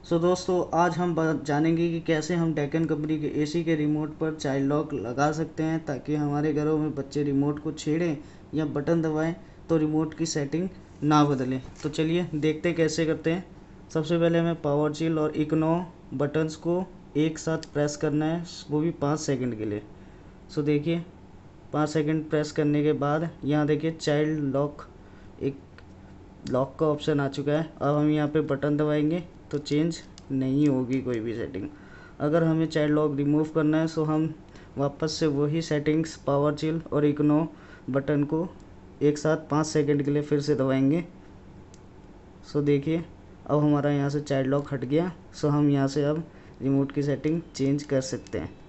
सो दोस्तों, आज हम जानेंगे कि कैसे हम डेकन कंपनी के एसी के रिमोट पर चाइल्ड लॉक लगा सकते हैं, ताकि हमारे घरों में बच्चे रिमोट को छेड़ें या बटन दबाएं तो रिमोट की सेटिंग ना बदलें। तो चलिए देखते कैसे करते हैं। सबसे पहले हमें पावर चिल और इग्नो बटन्स को एक साथ प्रेस करना है, वो भी 5 सेकंड के लिए। सो देखिए 5 सेकंड प्रेस करने के बाद यहाँ देखिए चाइल्ड लॉक, एक लॉक का ऑप्शन आ चुका है। अब हम यहाँ पे बटन दबाएंगे तो चेंज नहीं होगी कोई भी सेटिंग। अगर हमें चाइल्ड लॉक रिमूव करना है तो हम वापस से वही सेटिंग्स पावर चिल और इग्नो बटन को एक साथ 5 सेकंड के लिए फिर से दबाएंगे। सो देखिए अब हमारा यहाँ से चाइल्ड लॉक हट गया। सो हम यहाँ से अब रिमोट की सेटिंग चेंज कर सकते हैं।